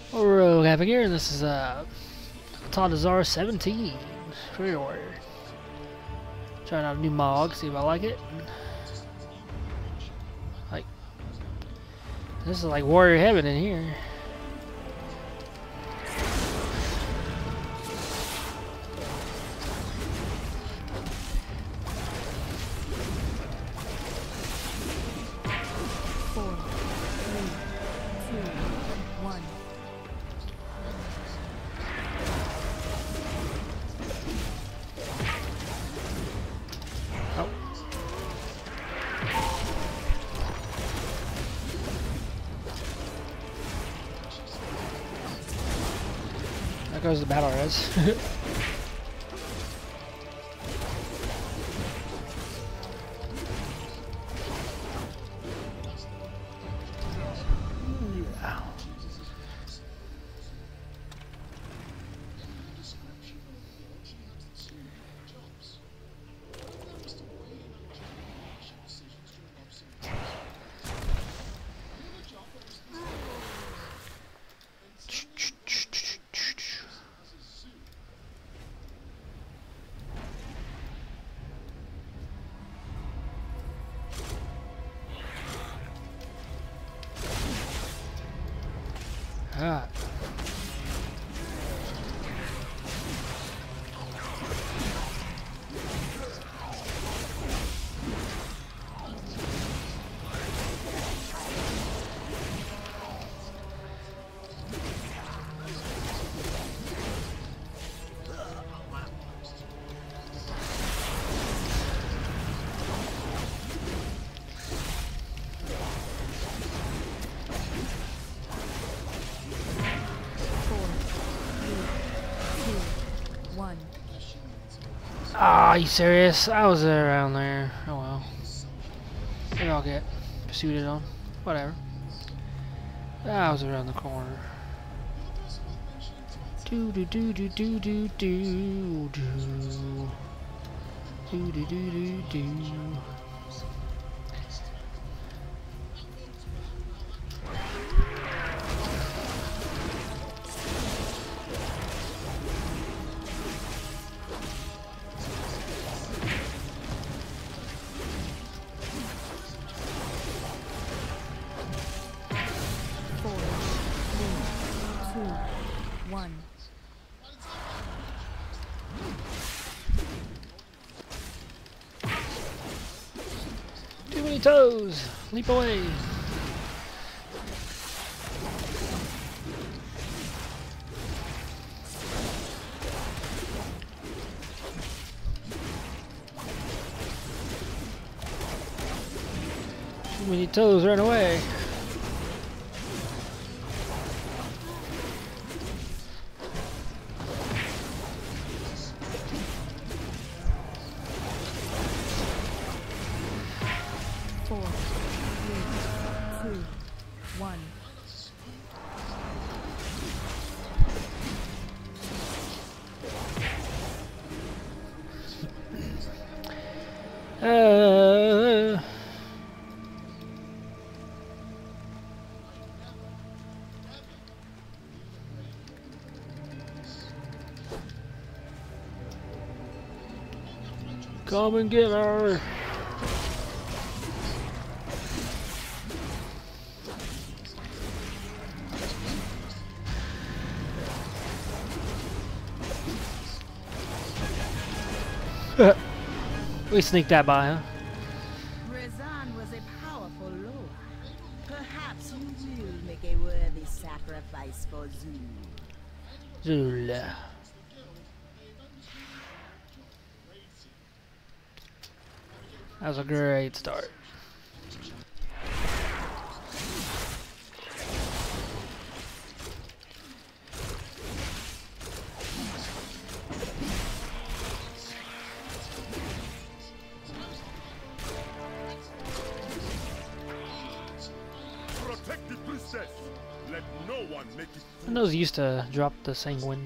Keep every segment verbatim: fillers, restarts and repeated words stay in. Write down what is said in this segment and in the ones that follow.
Rogue Havoc here, and this is uh, Atal'dazar seventeen. Career Warrior. Trying out a new mod, see if I like it. Like, this is like Warrior Heaven in here. There goes the battle res. Ah. Ah, are you serious? I was there around there. Oh well. Maybe I'll get pursued on. Whatever. I was around the corner. Do do do do do do do do do do do do do. One. Too many toes! Leap away! Too many toes, run away! Four, three, two, one. Uh, come and get her! We sneaked that by, huh? Rezan was a powerful lord. Perhaps you will make a worthy sacrifice for Zul. Zul. That was a great start. Protect the princess. Let no one make it. And those used to drop the sanguine.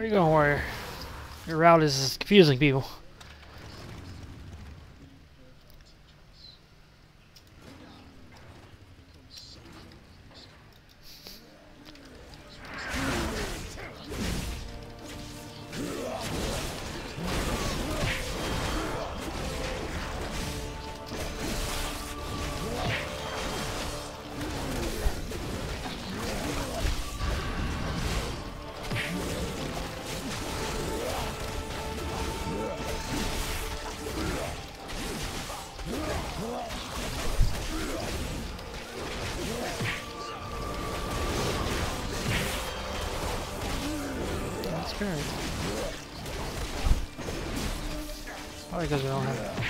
Where you going, warrior? Your route is confusing people. Probably because we don't have it.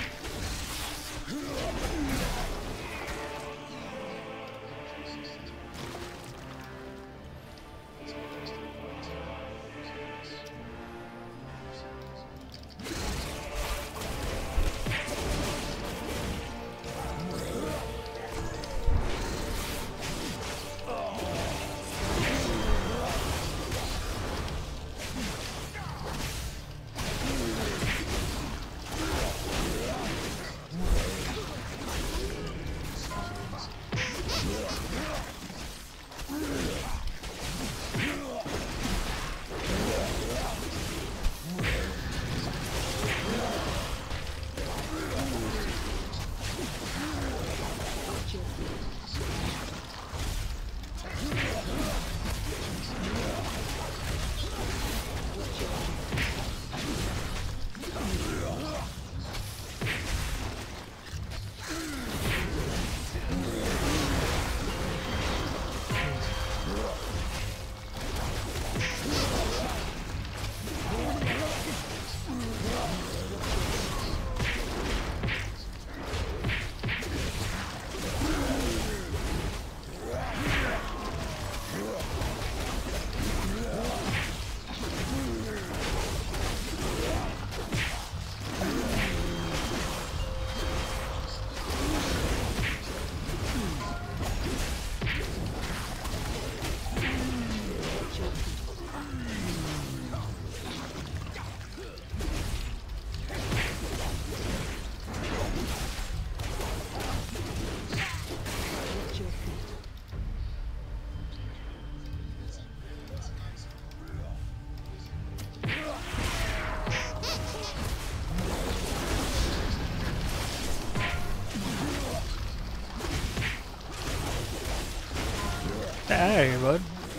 Get out of here, bud.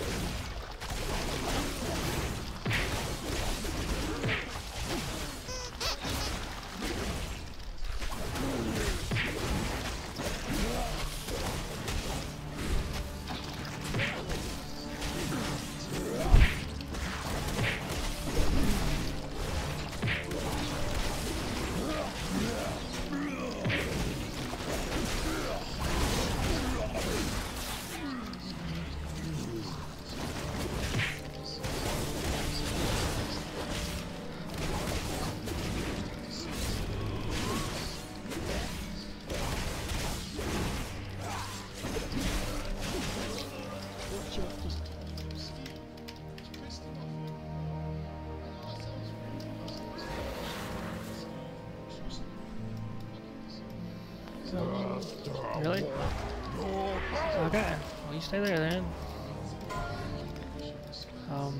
Really? Okay. Well, you stay there then. Um.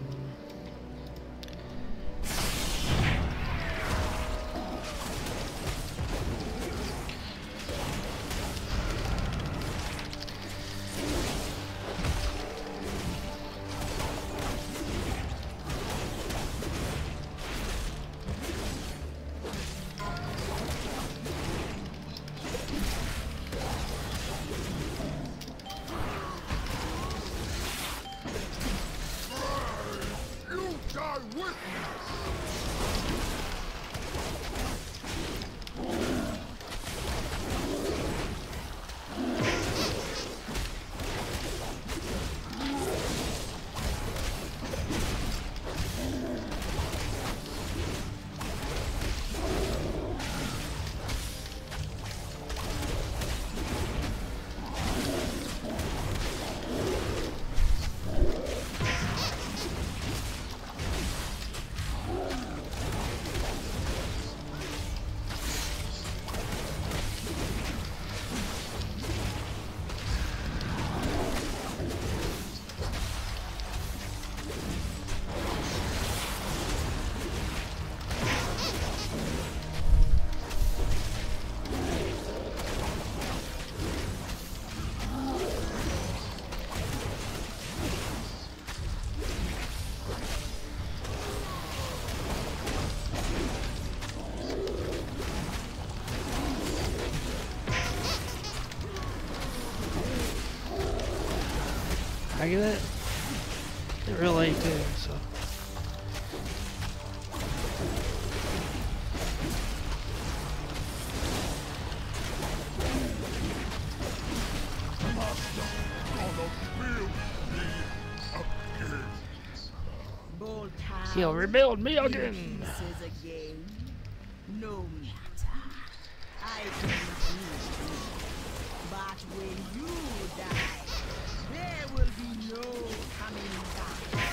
I get it. They're real late too, so. He'll rebuild me again. again. No matter. I can do it. But when you die, there will be no coming back.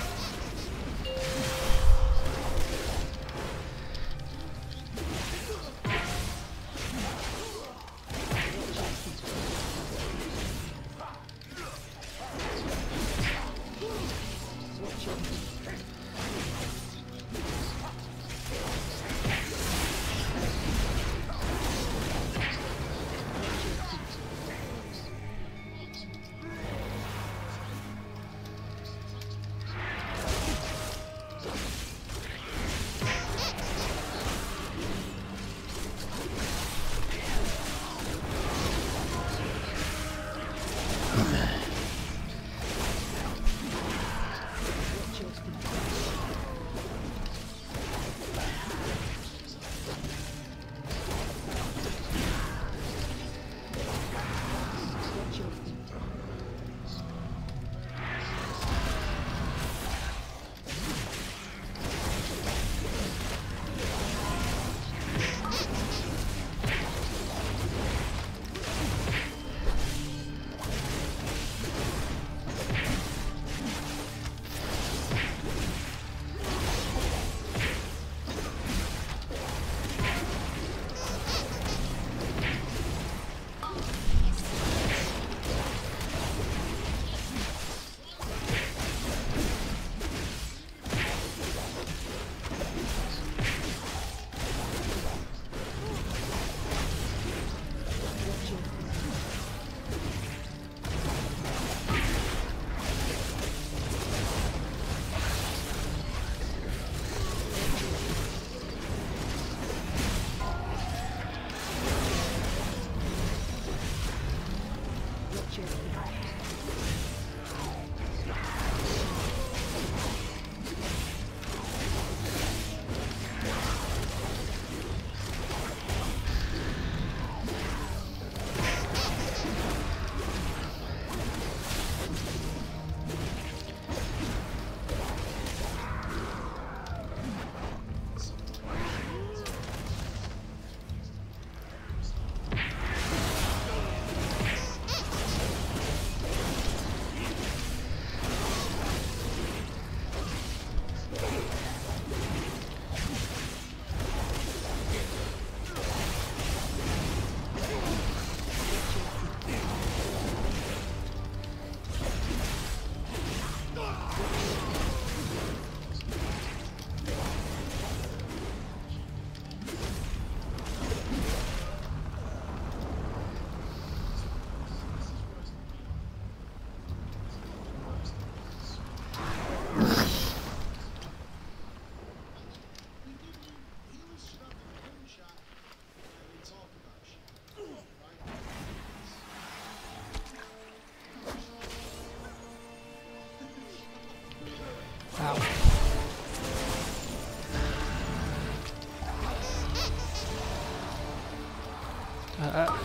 Uh,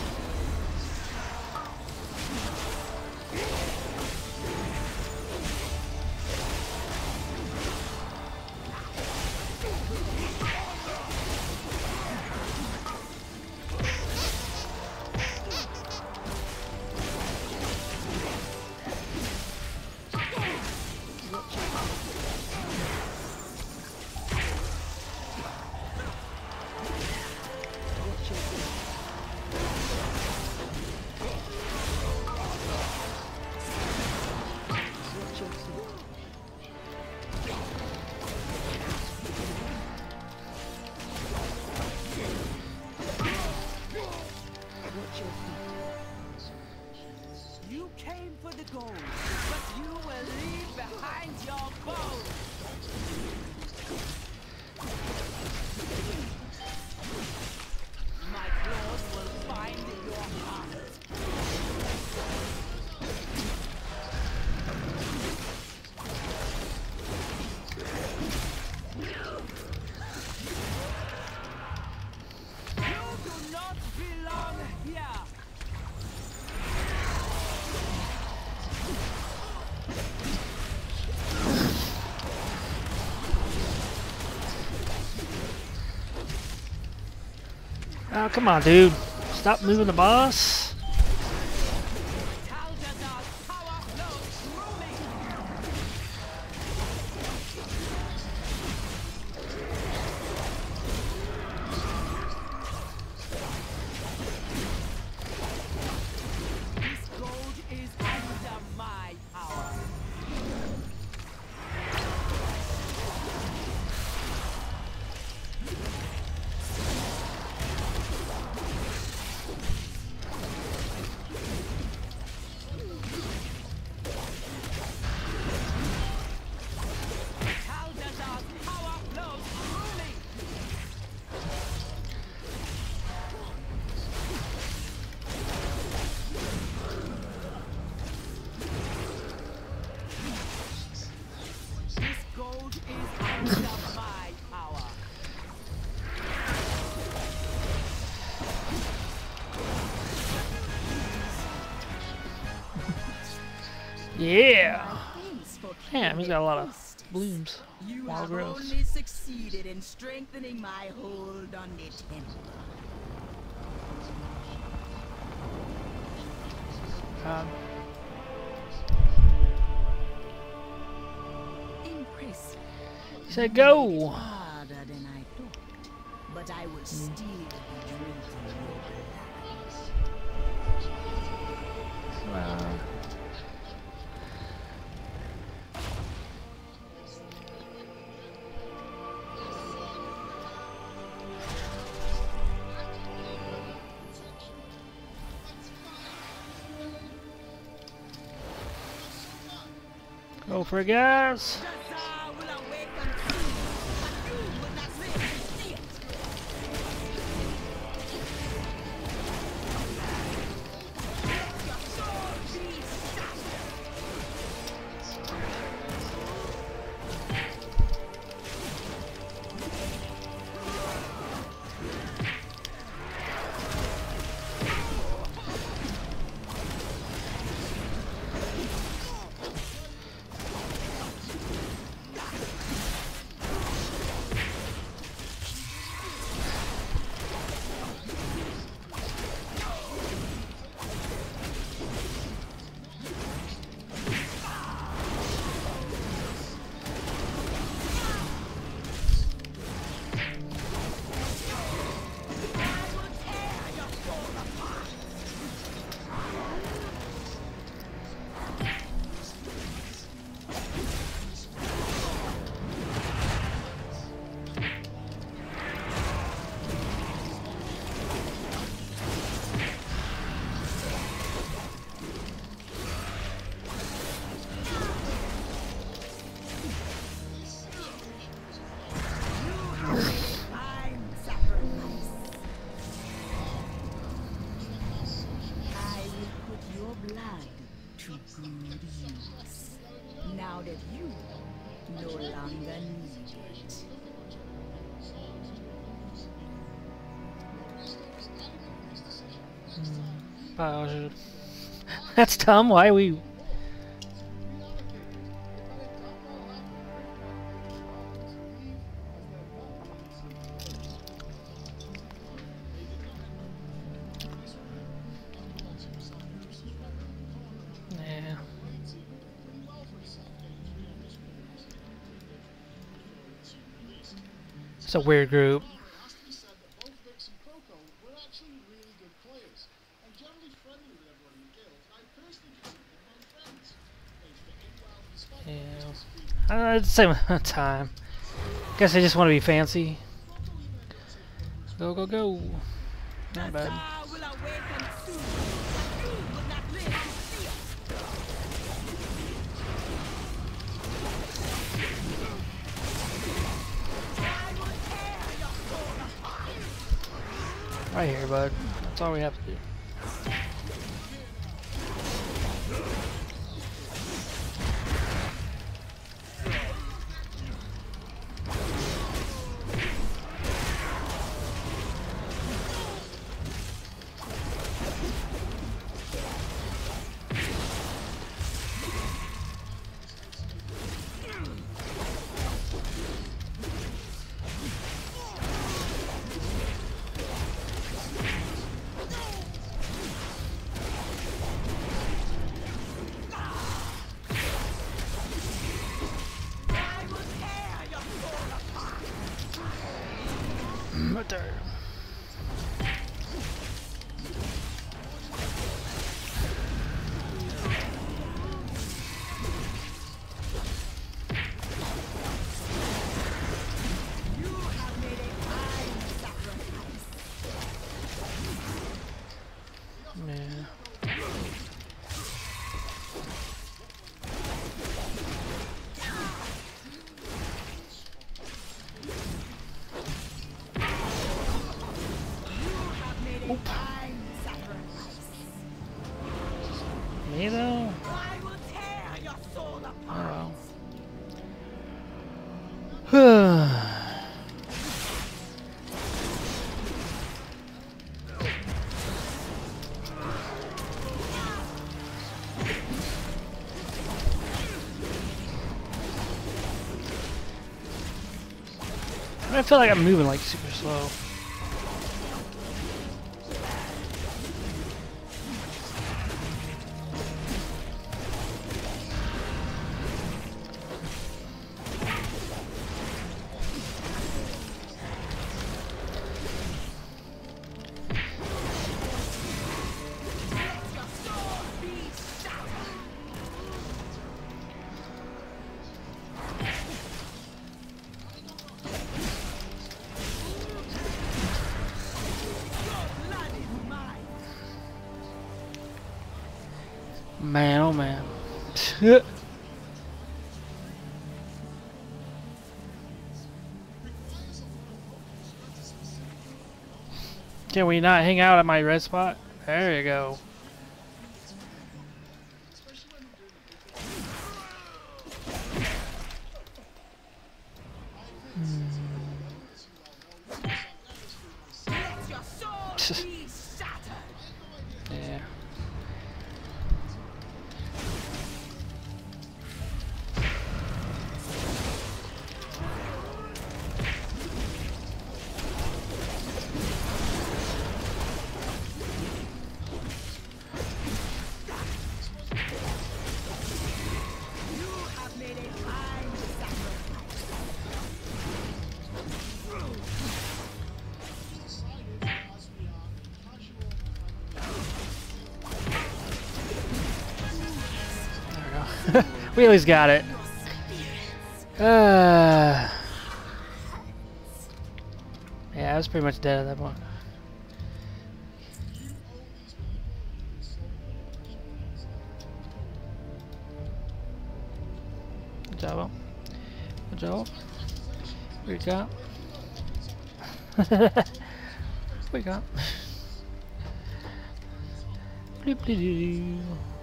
You came for the gold, but you will leave behind your bones. My claws will find your heart. Oh, come on, dude. Stop moving the boss. Atal'dazar's power flows through me. This gold is under my power. Atal'dazar's power flows through me. This gold is under my power. Yeah. Thanks for Damn, he's got a lot of hostess. blooms. You Wild have growth. only succeeded in strengthening my hold on the temple. Um, Impressive. he said go. Harder than I thought, but I will still be drinking your blood. Uh, go for it, guys. Atal'dazar will awaken soon, but you will not live to see it. Let your soul be shattered. Fine sacrifice. I will put your blood to good use. Now that you no longer need it. Oh, shit. That's dumb. Why we? Yeah. It's a weird group. Yeah. Uh, it's the same time. Guess I just want to be fancy. Go, go, go. Not bad. Atal'dazar will awaken soon, but you will not live to see it. I will tear your soul apart. Right here, bud. That's all we have to do. right there. Me though? I will tear your soul apart. Oh well. I feel like I'm moving like super slow. Man, oh man. Can we not hang out at my red spot? There you go. Let your soul be shattered. Yeah. We at least got it. Uh, yeah, I was pretty much dead at that point. Good job, Will. Good job. We got. We got. Bloop, bloop, bloop.